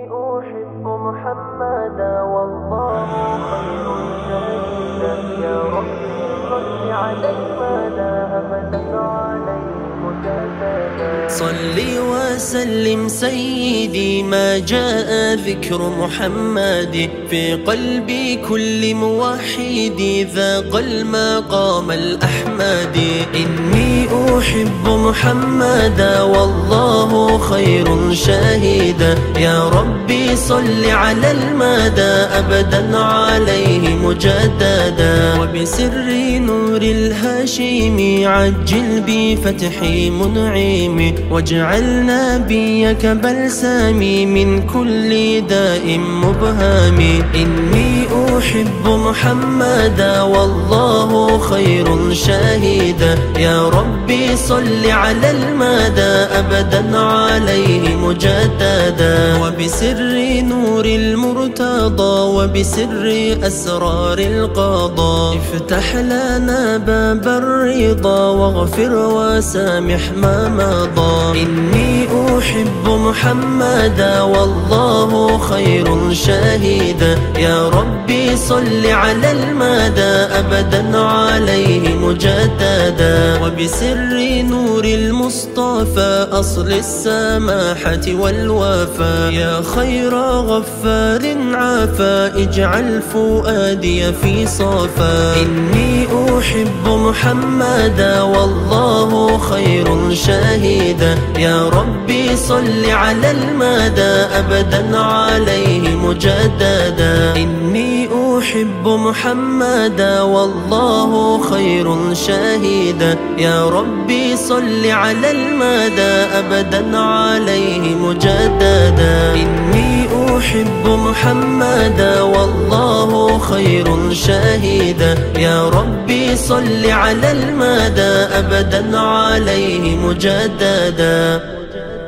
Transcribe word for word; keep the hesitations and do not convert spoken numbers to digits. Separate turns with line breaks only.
أحب محمدا والله خير شهيدا، يا ربي صل على المدى أبدا عليه مجددا. صل وسلم سيدي ما جاء ذكر محمد في قلب كل موحد ذاق المقام الأحمد. إني أحب محمدا والله خير شاهدا، يا ربي صل على المدى أبدا عليه مجددا. وبسر نور الهاشم عجل بفتح منعم، واجعل نبيك بلسامي من كل داء مبهم. إني أحب محمدا والله خير شاهدا، يا ربي صل على المدى أبدا عليه مجددا. وبسر نور المرتضى وبسر أسرار القضاء افتح لنا باب الرضا واغفر وسامح ما مضى. إني أحب محمدا والله خير شاهدا، يا ربي صل على المدى أبدا عليه مجددا. وبسر نور المصطفى أصل السماحة والوفاء، يا خير غفار عافا اجعل فؤادي في صفا. إني أحب محمدا والله خير شاهدا، يا ربي صل على المدى أبدا عليه مجددا. إني أحب محمدا والله خير شاهدا، يا ربي صل على المدى أبدا عليه مجددا. إني أحب محمدا والله خير شاهدا، يا ربي صل على المدى أبدا عليه مجددا.